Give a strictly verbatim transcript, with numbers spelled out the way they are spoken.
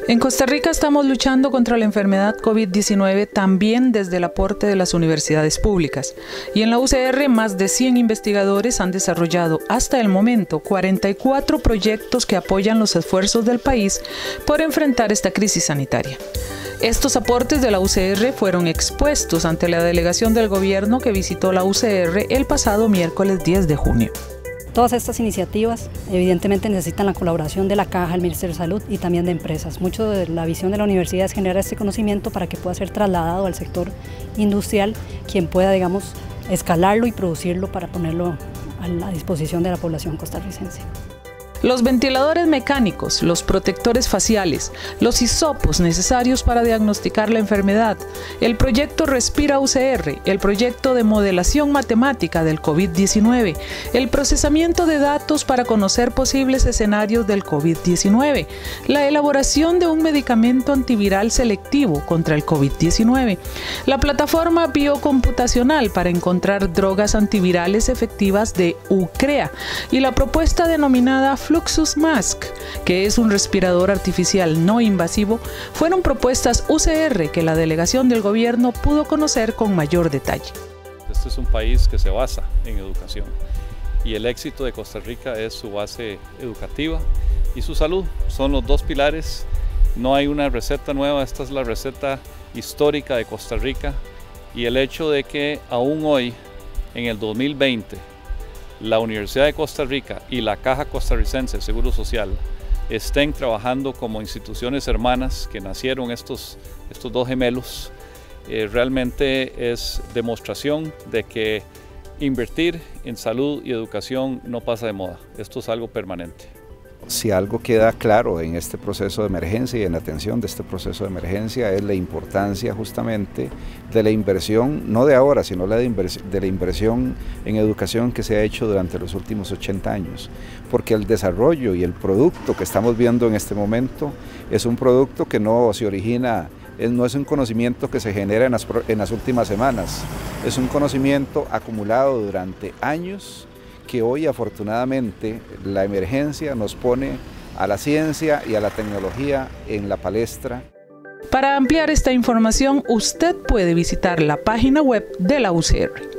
En Costa Rica estamos luchando contra la enfermedad COVID diecinueve también desde el aporte de las universidades públicas. Y en la U C R más de cien investigadores han desarrollado hasta el momento cuarenta y cuatro proyectos que apoyan los esfuerzos del país por enfrentar esta crisis sanitaria. Estos aportes de la U C R fueron expuestos ante la delegación del gobierno que visitó la U C R el pasado miércoles diez de junio. Todas estas iniciativas evidentemente necesitan la colaboración de la Caja, el Ministerio de Salud y también de empresas. Mucho de la visión de la universidad es generar este conocimiento para que pueda ser trasladado al sector industrial, quien pueda, digamos, escalarlo y producirlo para ponerlo a la disposición de la población costarricense. Los ventiladores mecánicos, los protectores faciales, los hisopos necesarios para diagnosticar la enfermedad, el proyecto Respira U C R, el proyecto de modelación matemática del COVID diecinueve, el procesamiento de datos para conocer posibles escenarios del COVID diecinueve, la elaboración de un medicamento antiviral selectivo contra el COVID diecinueve, la plataforma biocomputacional para encontrar drogas antivirales efectivas de U C R E A y la propuesta denominada Fluxus Mask, que es un respirador artificial no invasivo, fueron propuestas U C R que la delegación del gobierno pudo conocer con mayor detalle. Este es un país que se basa en educación y el éxito de Costa Rica es su base educativa y su salud. Son los dos pilares, no hay una receta nueva, esta es la receta histórica de Costa Rica y el hecho de que aún hoy, en el dos mil veinte, la Universidad de Costa Rica y la Caja Costarricense de Seguro Social estén trabajando como instituciones hermanas que nacieron estos, estos dos gemelos, eh, realmente es demostración de que invertir en salud y educación no pasa de moda, esto es algo permanente. Si algo queda claro en este proceso de emergencia y en la atención de este proceso de emergencia es la importancia justamente de la inversión, no de ahora, sino la de, de la inversión en educación que se ha hecho durante los últimos ochenta años, porque el desarrollo y el producto que estamos viendo en este momento es un producto que no se origina, no es un conocimiento que se genera en las, en las últimas semanas, es un conocimiento acumulado durante años que hoy afortunadamente la emergencia nos pone a la ciencia y a la tecnología en la palestra. Para ampliar esta información, usted puede visitar la página web de la U C R.